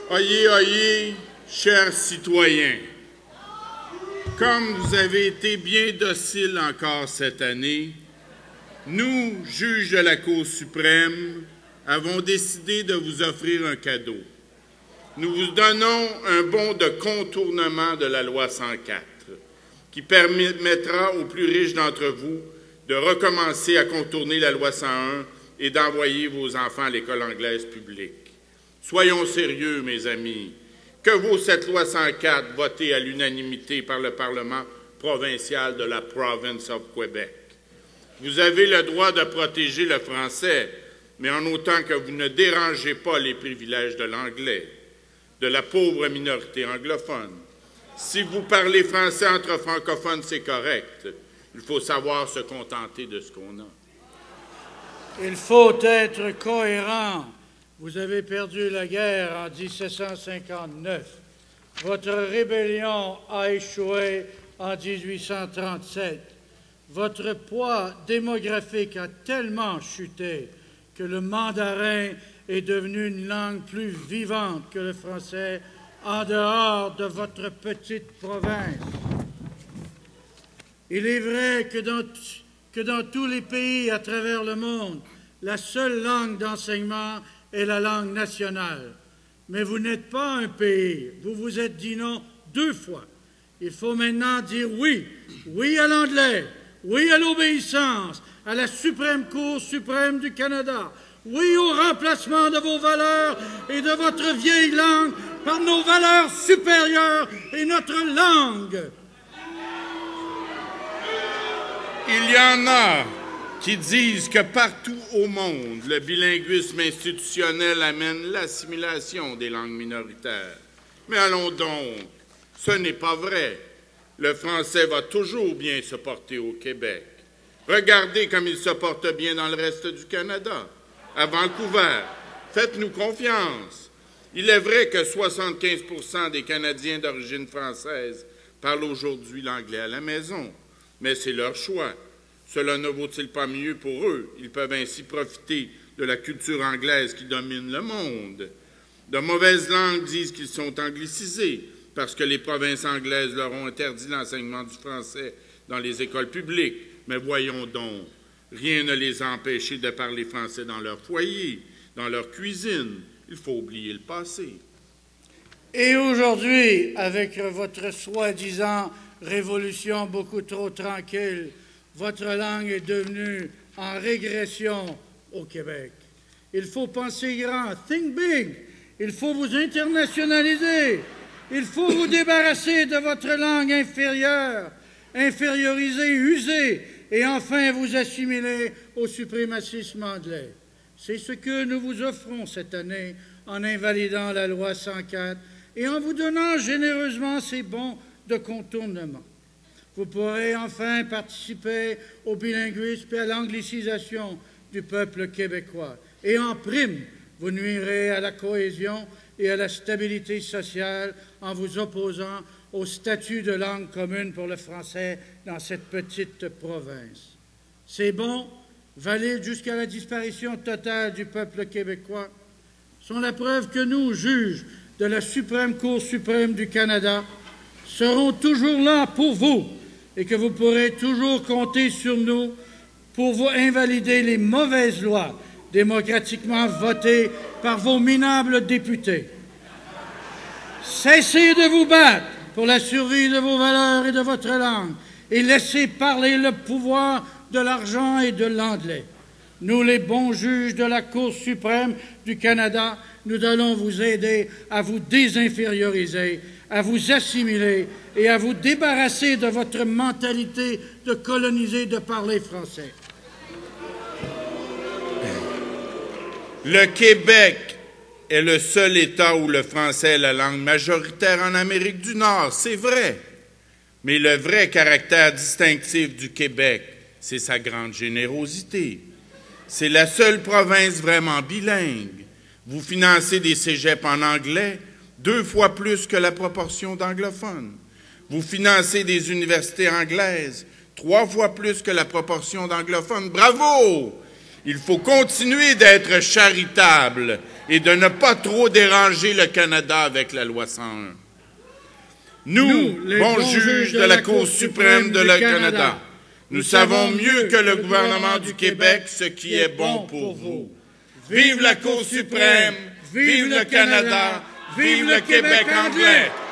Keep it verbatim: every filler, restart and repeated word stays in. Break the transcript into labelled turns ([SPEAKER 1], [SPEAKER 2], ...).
[SPEAKER 1] Oyez, oyez, chers citoyens, comme vous avez été bien dociles encore cette année, nous, juges de la Cour suprême, avons décidé de vous offrir un cadeau. Nous vous donnons un bon de contournement de la loi cent quatre, qui permettra aux plus riches d'entre vous de recommencer à contourner la loi cent un et d'envoyer vos enfants à l'école anglaise publique. Soyons sérieux, mes amis. Que vaut cette loi cent quatre votée à l'unanimité par le Parlement provincial de la Province of Québec? Vous avez le droit de protéger le français, mais en autant que vous ne dérangez pas les privilèges de l'anglais, de la pauvre minorité anglophone. Si vous parlez français entre francophones, c'est correct. Il faut savoir se contenter de ce qu'on a.
[SPEAKER 2] Il faut être cohérent. Vous avez perdu la guerre en mille sept cent cinquante-neuf. Votre rébellion a échoué en mille huit cent trente-sept. Votre poids démographique a tellement chuté que le mandarin est devenu une langue plus vivante que le français en dehors de votre petite province. Il est vrai que dans, que dans tous les pays à travers le monde, la seule langue d'enseignement est la langue nationale. Mais vous n'êtes pas un pays. Vous vous êtes dit non deux fois. Il faut maintenant dire oui. Oui à l'anglais. Oui à l'obéissance, à la Suprême Cour suprême du Canada. Oui au remplacement de vos valeurs et de votre vieille langue par nos valeurs supérieures et notre langue.
[SPEAKER 1] Il y en a qui disent que partout au monde, le bilinguisme institutionnel amène l'assimilation des langues minoritaires. Mais allons donc, ce n'est pas vrai. Le français va toujours bien se porter au Québec. Regardez comme il se porte bien dans le reste du Canada. À Vancouver, faites-nous confiance. Il est vrai que soixante-quinze pour cent des Canadiens d'origine française parlent aujourd'hui l'anglais à la maison, mais c'est leur choix. Cela ne vaut-il pas mieux pour eux? Ils peuvent ainsi profiter de la culture anglaise qui domine le monde. De mauvaises langues disent qu'ils sont anglicisés parce que les provinces anglaises leur ont interdit l'enseignement du français dans les écoles publiques. Mais voyons donc, rien ne les a empêchés de parler français dans leur foyer, dans leur cuisine. Il faut oublier le passé.
[SPEAKER 2] Et aujourd'hui, avec votre soi-disant révolution beaucoup trop tranquille, votre langue est devenue en régression au Québec. Il faut penser grand, think big. Il faut vous internationaliser. Il faut vous débarrasser de votre langue inférieure, infériorisée, usée, et enfin vous assimiler au suprémacisme anglais. C'est ce que nous vous offrons cette année en invalidant la loi cent quatre et en vous donnant généreusement ces bons de contournement. Vous pourrez enfin participer au bilinguisme et à l'anglicisation du peuple québécois. Et en prime, vous nuirez à la cohésion et à la stabilité sociale en vous opposant au statut de langue commune pour le français dans cette petite province. Ces bons, valides jusqu'à la disparition totale du peuple québécois, sont la preuve que nous, juges de la Suprême Cour suprême du Canada, serons toujours là pour vous et que vous pourrez toujours compter sur nous pour vous invalider les mauvaises lois démocratiquement votées par vos minables députés. Cessez de vous battre pour la survie de vos valeurs et de votre langue et laissez parler le pouvoir de l'argent et de l'anglais. Nous, les bons juges de la Cour suprême du Canada, nous allons vous aider à vous désinférioriser, à vous assimiler et à vous débarrasser de votre mentalité de coloniser, de parler français.
[SPEAKER 1] Le Québec est le seul État où le français est la langue majoritaire en Amérique du Nord, c'est vrai. Mais le vrai caractère distinctif du Québec, c'est sa grande générosité. C'est la seule province vraiment bilingue. Vous financez des cégeps en anglais deux fois plus que la proportion d'anglophones. Vous financez des universités anglaises trois fois plus que la proportion d'anglophones. Bravo! Il faut continuer d'être charitable et de ne pas trop déranger le Canada avec la loi cent un. Nous,
[SPEAKER 2] Nous les
[SPEAKER 1] bons juges de la Cour suprême de le Canada, nous savons mieux que le gouvernement du Québec ce qui est bon pour vous. Vive la Cour suprême, vive le Canada, vive le Québec anglais!